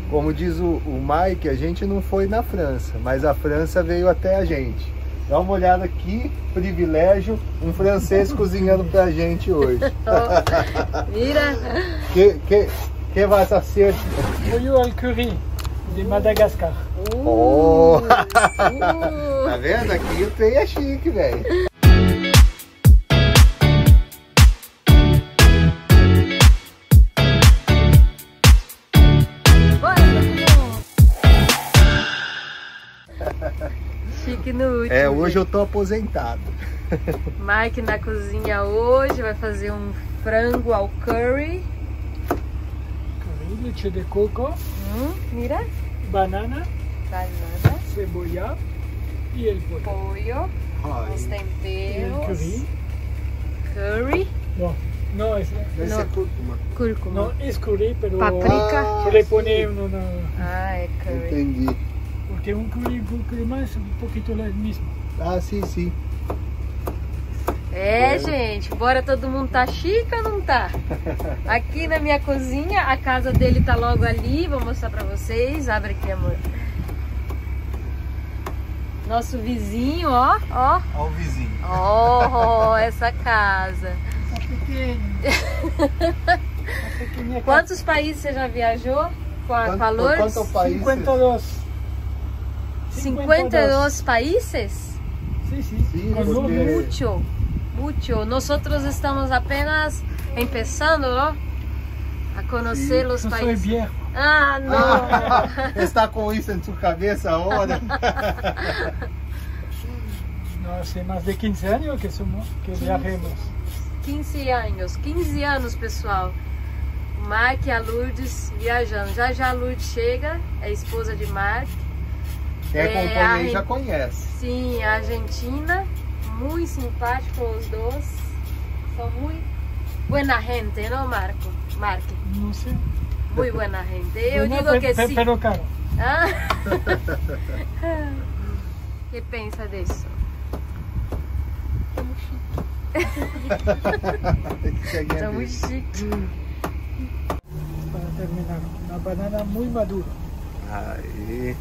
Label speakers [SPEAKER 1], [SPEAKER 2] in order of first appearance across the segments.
[SPEAKER 1] Como diz o Mike, a gente não foi na França, mas a França veio até a gente. Dá uma olhada aqui, privilégio, um francês cozinhando pra gente hoje.
[SPEAKER 2] Mira!
[SPEAKER 1] Que vai ser?
[SPEAKER 3] Pollo al curry de Madagascar.
[SPEAKER 1] Oh. Tá vendo? Aqui o trem é chique, velho.
[SPEAKER 2] Chique no último.
[SPEAKER 1] É, hoje eu tô aposentado.
[SPEAKER 2] Mike na cozinha hoje vai fazer um frango ao curry.
[SPEAKER 3] Curry, leche de coco,
[SPEAKER 2] Mira.
[SPEAKER 3] banana,
[SPEAKER 2] Banana.
[SPEAKER 3] cebolla y el pollo.
[SPEAKER 2] Pollo. Os
[SPEAKER 3] Y el
[SPEAKER 2] temperos.
[SPEAKER 3] curry.
[SPEAKER 2] Curry.
[SPEAKER 3] No es,
[SPEAKER 1] Deve
[SPEAKER 2] Não.
[SPEAKER 1] ser cúrcuma.
[SPEAKER 2] Cúrcuma.
[SPEAKER 3] no es curry, pero
[SPEAKER 2] Paprika.
[SPEAKER 3] se le pone una,
[SPEAKER 2] Ah, é curry.
[SPEAKER 1] Entendi.
[SPEAKER 3] porque un curry más es un poquito el mismo.
[SPEAKER 1] Ah, sim.
[SPEAKER 2] É, gente, bora todo mundo tá chique ou não tá? Aqui na minha cozinha, a casa dele tá logo ali, vou mostrar pra vocês. Abre aqui, amor. Nosso vizinho, ó.
[SPEAKER 1] Olha o vizinho.
[SPEAKER 2] Ó, essa casa. Quantos países você já viajou com a Lourdes?
[SPEAKER 1] Quantos países?
[SPEAKER 3] 52.
[SPEAKER 2] 52 países?
[SPEAKER 3] Sí, sí.
[SPEAKER 1] Sí,
[SPEAKER 3] Con
[SPEAKER 1] porque-
[SPEAKER 3] Lourdes.
[SPEAKER 2] Mucho. Nosotros estamos apenas empezando, ¿no? A conocer los
[SPEAKER 3] Yo soy
[SPEAKER 2] países.
[SPEAKER 3] viejo.
[SPEAKER 2] Ah, no.
[SPEAKER 1] Está com isso em sua cabeça agora?
[SPEAKER 3] No hace más de 15 años que viajemos.
[SPEAKER 2] 15 anos, pessoal. O Mark e a Lourdes viajando. Já a Lourdes chega, é esposa de Mark.
[SPEAKER 1] Quem acompanha aí já conhece.
[SPEAKER 2] Sim, a Argentina. Muito simpático os dois. São muito buena gente, não, Marco? Mark.
[SPEAKER 3] No sé.
[SPEAKER 2] Muito buena gente. Eu
[SPEAKER 3] Bueno,
[SPEAKER 2] digo que sim.
[SPEAKER 3] pero caro.
[SPEAKER 2] Ah? Que pensa disso? Estamos chique.
[SPEAKER 3] Para terminar, una banana muy madura.
[SPEAKER 1] Aí.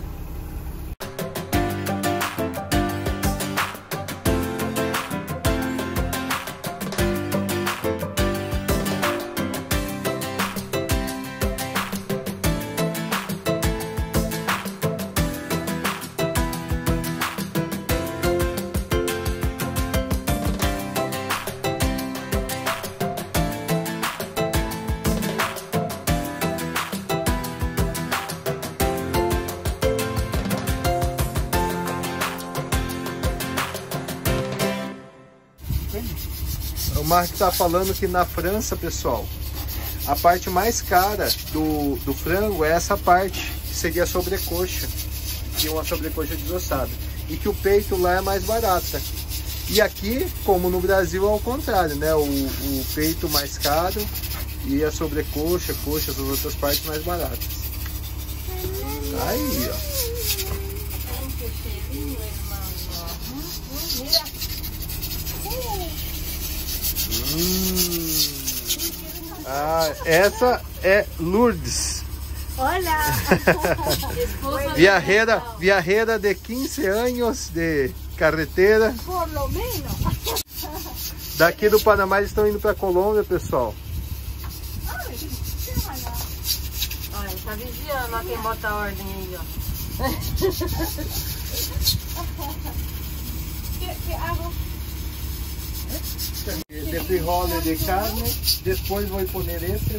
[SPEAKER 1] O Mark está falando que na França, pessoal, a parte mais cara do frango é essa parte, que seria a sobrecoxa, que é uma sobrecoxa desossada, e que o peito lá é mais barata. E aqui, como no Brasil, é ao contrário, né? O peito mais caro e a sobrecoxa, coxa, as outras partes mais baratas. Aí, ó. Ah, essa é Lourdes.
[SPEAKER 2] Olha!
[SPEAKER 1] Viajera de 15 anos de carretera.
[SPEAKER 4] Por lo menos.
[SPEAKER 1] Daqui do Panamá eles estão indo para Colômbia, pessoal.
[SPEAKER 2] Olha, tá vigiando, ó, quem bota a ordem aí, ó.
[SPEAKER 4] ¿Qué hago?
[SPEAKER 1] De frijole de carne, depois vou pôr esses.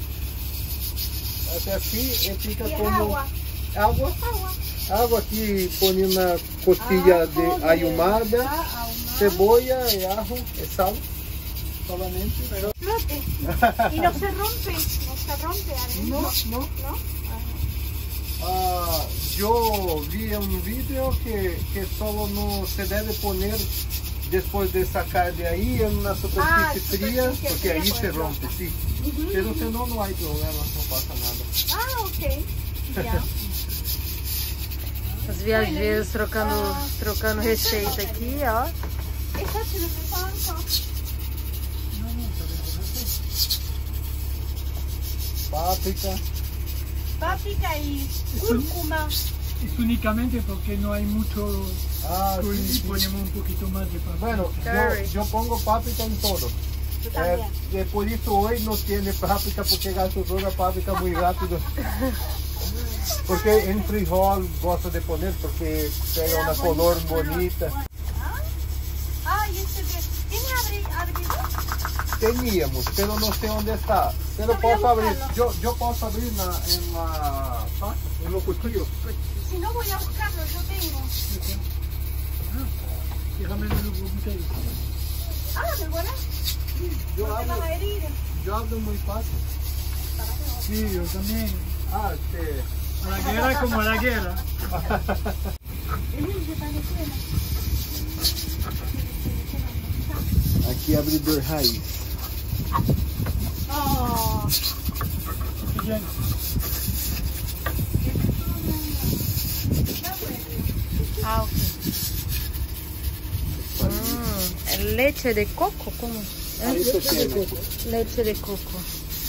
[SPEAKER 1] Até aqui e fica como água aqui põe na costilha de ahumada, cebolla e ajo e sal solamente.
[SPEAKER 4] Flote. Y no se rompe. No se rompe adentro.
[SPEAKER 1] No.
[SPEAKER 4] ¿No?
[SPEAKER 1] Eu vi um vídeo que só não se deve pôr depois de sacar de aí na superfície fria, porque aí se rompe, sim. Pero senão não há problema, não passa nada.
[SPEAKER 4] Ah, ok. Ya.
[SPEAKER 2] Os viajeiros trocando receita aqui, ó.
[SPEAKER 4] Esa se lo preparo.
[SPEAKER 1] Páprica.
[SPEAKER 4] páprica y cúrcuma.
[SPEAKER 3] Es únicamente porque no hay mucho curry y ponemos un poquito más de páprica.
[SPEAKER 1] Bueno, yo pongo páprica en todo.
[SPEAKER 4] Yo también.
[SPEAKER 1] Por eso hoy no tiene páprica, porque gasto toda la páprica muy rápido. Porque en frijol gosto de poner, porque pega una color bonita.
[SPEAKER 4] Y ese ¿tiene abridor?
[SPEAKER 1] Teníamos, pero no sé dónde está. Pero posso abrir, yo puedo abrir en lo cuchillo.
[SPEAKER 4] Si no voy a buscarlo, yo tengo.
[SPEAKER 3] Déjame ver los botella.
[SPEAKER 4] ¿me buena?
[SPEAKER 1] Yo
[SPEAKER 4] Te vas a herir.
[SPEAKER 1] abro muy fácil.
[SPEAKER 3] Sí, yo también.
[SPEAKER 1] Sí.
[SPEAKER 3] A la guerra como a la guerra.
[SPEAKER 1] Aqui abridor raiz.
[SPEAKER 3] Bien.
[SPEAKER 2] Ok. Leche de coco, ¿cómo?
[SPEAKER 1] Isso tiene.
[SPEAKER 2] Leche de coco.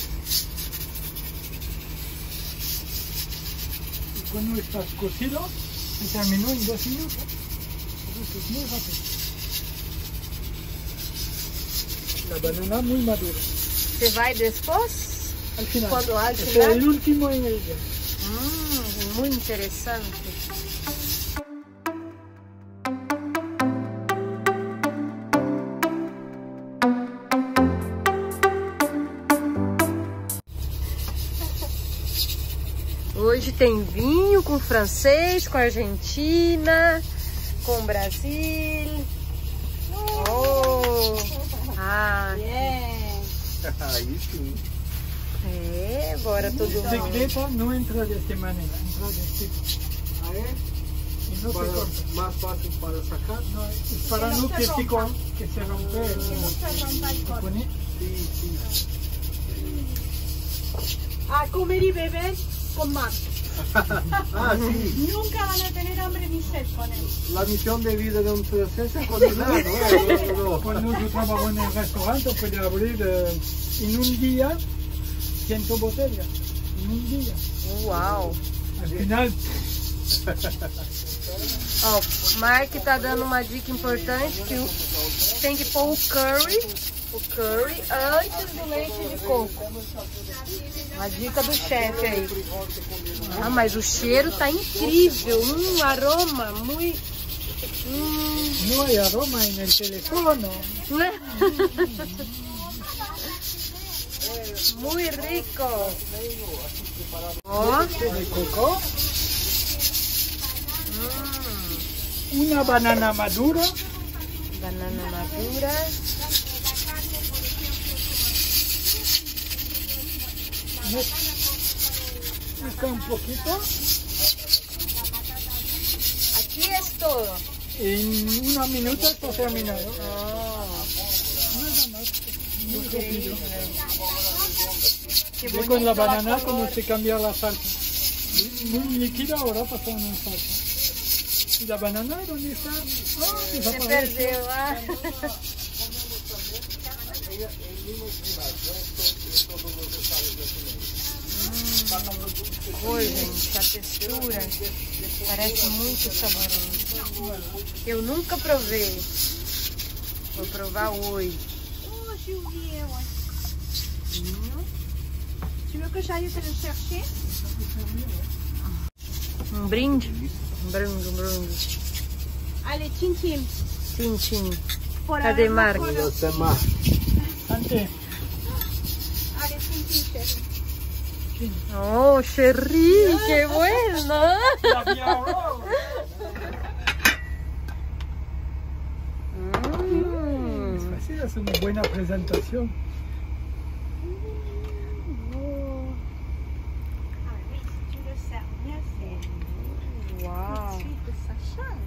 [SPEAKER 3] Cuando está cocido, se terminó en 2 minutos. Es muy rápido. La banana muy madura.
[SPEAKER 2] ¿Se va después?
[SPEAKER 3] Al final.
[SPEAKER 2] Cuando al
[SPEAKER 3] Es
[SPEAKER 2] final.
[SPEAKER 3] el último ingrediente.
[SPEAKER 2] Muy interesante. Hoje tem vinho com francês, com Argentina, com Brasil.
[SPEAKER 1] Aí sim.
[SPEAKER 2] Agora todo
[SPEAKER 3] El
[SPEAKER 2] mundo.
[SPEAKER 3] secreto no entra de esta manera, entra de este tipo. Y no se corta.
[SPEAKER 1] Mais fácil para sacar?
[SPEAKER 3] No, es para no que se rompa. Que se rompe el pone.
[SPEAKER 1] Sí.
[SPEAKER 4] A comer y beber con mar.
[SPEAKER 1] Sí.
[SPEAKER 4] Nunca van a tener hambre ni sed con él.
[SPEAKER 1] La misión de vida de un francés es cocinar, ¿no?
[SPEAKER 3] Cuando yo trabajo en el restaurante puede abrir en un día 100 botellas. En un día.
[SPEAKER 2] Uau!
[SPEAKER 3] Al final,
[SPEAKER 2] Ó, o Mark tá dando uma dica importante que tem que pôr o curry antes do leite de coco. Uma dica do chefe aí. Mas o cheiro tá incrível, aroma muito...
[SPEAKER 3] no hay aroma en el teléfono.
[SPEAKER 2] Muy rico. Ó.
[SPEAKER 3] De coco. Una banana madura.
[SPEAKER 2] Banana madura.
[SPEAKER 3] Mezcla un poquito.
[SPEAKER 2] Aquí es todo.
[SPEAKER 3] En 1 minuto está terminado.
[SPEAKER 2] Oh,
[SPEAKER 3] Nada más. Muy rápido.
[SPEAKER 2] qué
[SPEAKER 3] Y
[SPEAKER 2] bonito
[SPEAKER 3] con la banana
[SPEAKER 2] color.
[SPEAKER 3] como se cambia la salsa. Muy líquida ahora pasamos en salsa. ¿Y la banana dónde está?
[SPEAKER 2] Se
[SPEAKER 3] Desapareció.
[SPEAKER 2] perdeu. Oi, gente, a textura parece muito saboroso. Eu nunca provei. Vou provar hoje.
[SPEAKER 4] J'ai oublié, Tu veux que j'aille te le chercher?
[SPEAKER 2] Brinde? Brinde.
[SPEAKER 4] Allez, chin chin.
[SPEAKER 2] Tintim.
[SPEAKER 4] Por
[SPEAKER 2] Cadê
[SPEAKER 4] habernos
[SPEAKER 2] Marc?
[SPEAKER 4] conocido.
[SPEAKER 1] Você mar.
[SPEAKER 3] Ante.
[SPEAKER 4] Allez, chin chin, chérie.
[SPEAKER 2] Oh, Sherry, qué bueno.
[SPEAKER 3] Así es una buena presentación.
[SPEAKER 4] Ah oui, si tu le sers bien, c'est
[SPEAKER 2] Wow.
[SPEAKER 4] tout de suite, ça change.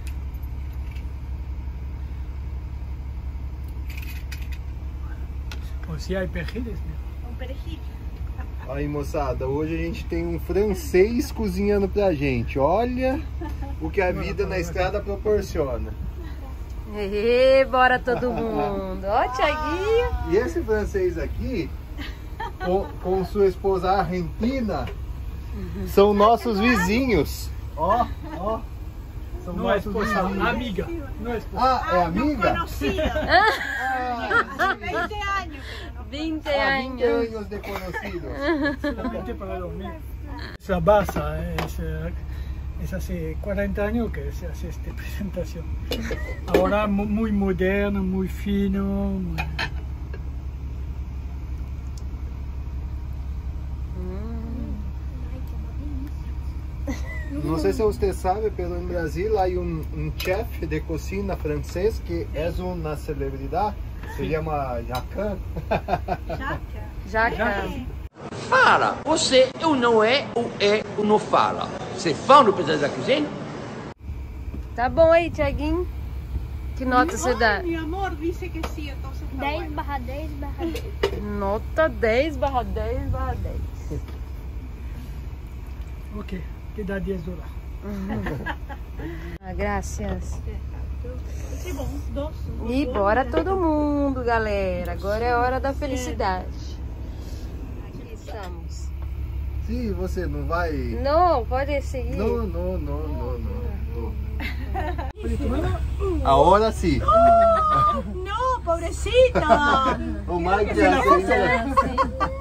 [SPEAKER 3] O si hay perejil.
[SPEAKER 4] Un perejil.
[SPEAKER 1] Aí, moçada, hoje a gente tem um francês cozinhando pra gente. Olha o que a vida na estrada proporciona.
[SPEAKER 2] E bora todo mundo. Ó, Thiaguinho.
[SPEAKER 1] E esse francês aqui, com sua esposa argentina, São nossos vizinhos. Ó, ó. São
[SPEAKER 3] Não é
[SPEAKER 1] nossos
[SPEAKER 3] esposa,
[SPEAKER 1] vizinhos.
[SPEAKER 3] amiga. Não é esposa.
[SPEAKER 1] Ah, é amiga?
[SPEAKER 4] Conocida.
[SPEAKER 1] Ah,
[SPEAKER 4] 20 años.
[SPEAKER 2] 20
[SPEAKER 1] 20
[SPEAKER 2] anos.
[SPEAKER 1] anos de conocidos.
[SPEAKER 3] Solamente para dormir. Esa basa es hace 40 años que se hace esta presentación. Ahora muy moderno, muy fino.
[SPEAKER 1] Não sei se você sabe, mas no Brasil há um chefe de cozinha francês que é uma celebridade, se chama Jacquin.
[SPEAKER 2] Jaca.
[SPEAKER 5] Fala, você ou não é ou não fala. Você fala no presidente da cozinha?
[SPEAKER 2] Tá bom aí, Thiaguinho? Que nota você dá?
[SPEAKER 4] Ay, mi amor, dice que sí, entonces está
[SPEAKER 6] 10
[SPEAKER 4] bueno.
[SPEAKER 6] barra 10 barra 10.
[SPEAKER 2] Nota 10/10/10.
[SPEAKER 3] Ok, que dá $10.
[SPEAKER 2] Ah, graças.
[SPEAKER 4] Sí, bom, dos.
[SPEAKER 2] E bora todo mundo, galera. Agora é hora da felicidade. Aqui estamos.
[SPEAKER 1] Sim, você não vai...
[SPEAKER 2] Não, pode seguir.
[SPEAKER 1] Não. Agora sim.
[SPEAKER 4] No, pobrecita.
[SPEAKER 1] O Mike é assim.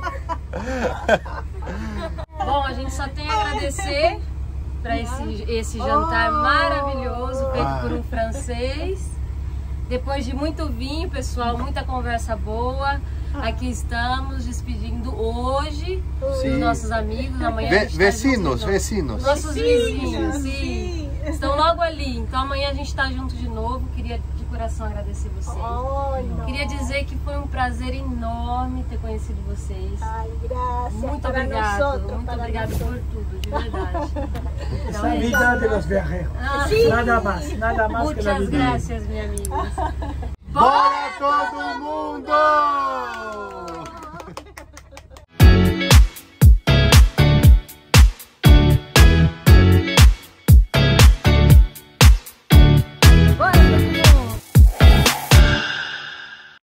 [SPEAKER 2] Bom, a gente só tem a agradecer para esse jantar maravilhoso feito por um francês. Depois de muito vinho, pessoal, muita conversa boa. Aqui estamos despedindo hoje dos nossos amigos. Amanhã a gente tá junto de novo.
[SPEAKER 1] Vecinos.
[SPEAKER 2] Nossos vizinhos, sim. Estão logo ali. Então amanhã a gente está junto de novo. Queria de coração agradecer vocês. Queria dizer que foi um prazer enorme ter conhecido vocês.
[SPEAKER 4] Ay, gracias.
[SPEAKER 2] Muito
[SPEAKER 4] para
[SPEAKER 2] obrigado.
[SPEAKER 4] nosotros,
[SPEAKER 2] Muito
[SPEAKER 4] para
[SPEAKER 2] obrigado por tudo, de verdade. Então
[SPEAKER 3] La
[SPEAKER 2] é isso.
[SPEAKER 3] vida de los viajeros. Nada más que la
[SPEAKER 2] Muchas
[SPEAKER 3] vida.
[SPEAKER 2] gracias, minha amiga.
[SPEAKER 1] Bora todo mundo!